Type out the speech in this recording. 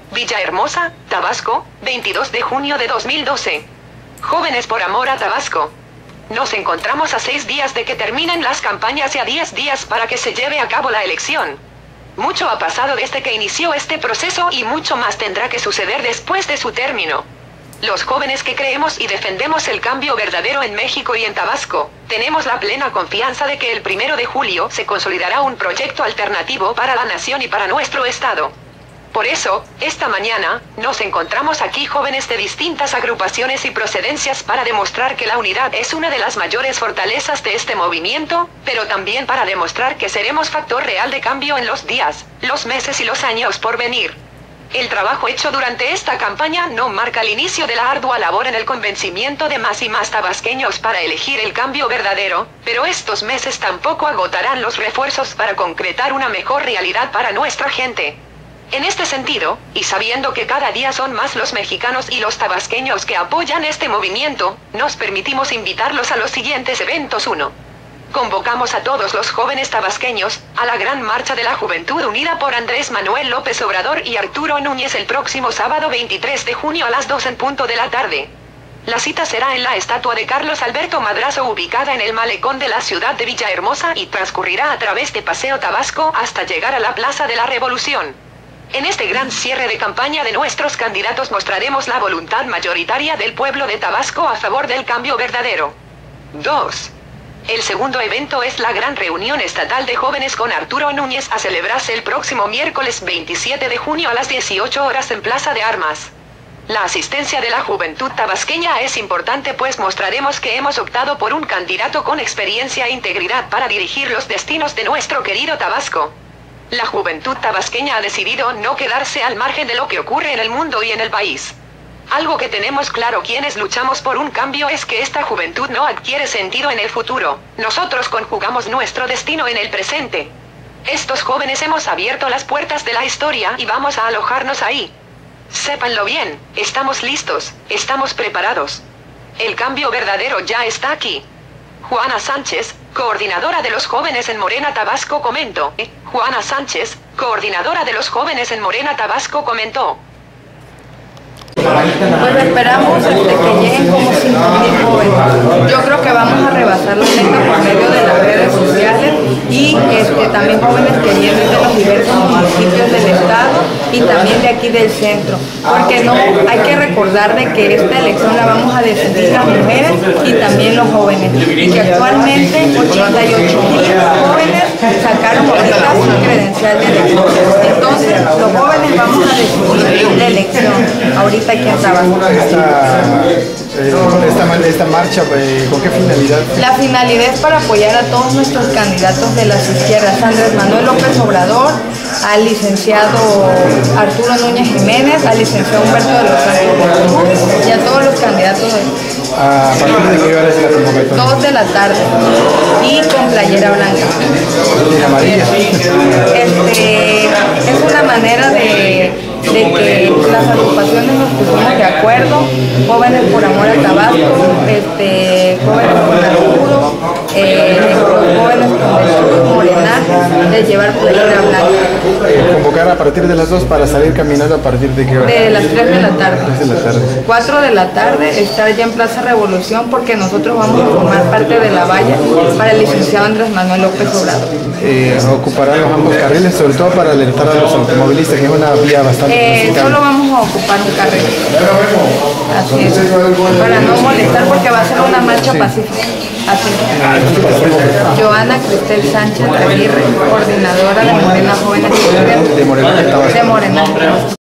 Villahermosa, Tabasco, 22 de junio de 2012. Jóvenes por amor a Tabasco. Nos encontramos a 6 días de que terminen las campañas y a 10 días para que se lleve a cabo la elección. Mucho ha pasado desde que inició este proceso y mucho más tendrá que suceder después de su término. Los jóvenes que creemos y defendemos el cambio verdadero en México y en Tabasco, tenemos la plena confianza de que el 1 de julio se consolidará un proyecto alternativo para la nación y para nuestro estado. Por eso, esta mañana, nos encontramos aquí jóvenes de distintas agrupaciones y procedencias para demostrar que la unidad es una de las mayores fortalezas de este movimiento, pero también para demostrar que seremos factor real de cambio en los días, los meses y los años por venir. El trabajo hecho durante esta campaña no marca el inicio de la ardua labor en el convencimiento de más y más tabasqueños para elegir el cambio verdadero, pero estos meses tampoco agotarán los refuerzos para concretar una mejor realidad para nuestra gente. En este sentido, y sabiendo que cada día son más los mexicanos y los tabasqueños que apoyan este movimiento, nos permitimos invitarlos a los siguientes eventos. 1. Convocamos a todos los jóvenes tabasqueños, a la Gran Marcha de la Juventud unida por Andrés Manuel López Obrador y Arturo Núñez el próximo sábado 23 de junio a las 2 en punto de la tarde. La cita será en la estatua de Carlos Alberto Madrazo ubicada en el malecón de la ciudad de Villahermosa y transcurrirá a través de Paseo Tabasco hasta llegar a la Plaza de la Revolución. En este gran cierre de campaña de nuestros candidatos mostraremos la voluntad mayoritaria del pueblo de Tabasco a favor del cambio verdadero. 2. El segundo evento es la gran reunión estatal de jóvenes con Arturo Núñez a celebrarse el próximo miércoles 27 de junio a las 18 horas en Plaza de Armas. La asistencia de la juventud tabasqueña es importante pues mostraremos que hemos optado por un candidato con experiencia e integridad para dirigir los destinos de nuestro querido Tabasco. La juventud tabasqueña ha decidido no quedarse al margen de lo que ocurre en el mundo y en el país. Algo que tenemos claro quienes luchamos por un cambio es que esta juventud no adquiere sentido en el futuro. Nosotros conjugamos nuestro destino en el presente. Estos jóvenes hemos abierto las puertas de la historia y vamos a alojarnos ahí. Sépanlo bien, estamos listos, estamos preparados. El cambio verdadero ya está aquí. Juana Sánchez, coordinadora de los jóvenes en Morena Tabasco comentó. Juana Sánchez, coordinadora de los jóvenes en Morena Tabasco comentó. Pues esperamos que lleguen como 5.000 jóvenes. Yo creo que vamos a rebasar la meta por medio de las redes sociales y también jóvenes que vienen de los diversos municipios del estado y también de aquí del centro. Porque no hay que recordar de que esta elección la vamos a decidir las mujeres y también los jóvenes. Y que actualmente 88.000 jóvenes sacaron ahorita su credencial de elección. Entonces los jóvenes vamos a decidir la elección ahorita aquí en Tabasco. Esta marcha, ¿con qué finalidad? La finalidad es para apoyar a todos nuestros candidatos de las izquierdas, Andrés Manuel López Obrador, al licenciado Arturo Núñez Jiménez, al licenciado Humberto de los Santos y a todos los candidatos. ¿A partir de qué hora es la convocatoria? 2 de la tarde y con playera blanca. ¿Y amarilla? Es una manera de que las agrupaciones nos pusimos de acuerdo, jóvenes por amor a Tabasco, jóvenes con Arturo, los jóvenes con el Morenaje, de llevar playera blanca. Convocar a partir de las 2 para salir caminando a partir de qué hora? De las 3 de la tarde. 3 de la tarde. 4 de la tarde estar ya en Plaza Revolución porque nosotros vamos a formar parte de la valla para el licenciado Andrés Manuel López Obrador. Ocuparán los ambos carriles, sobre todo para alertar a los automovilistas, que es una vía bastante solo vamos a ocupar el carril. Así es. Para no molestar porque va a ser una marcha pacífica. Así es. Joana Cristel Sánchez Aguirre, coordinadora de Morena Jóvenes de Morena.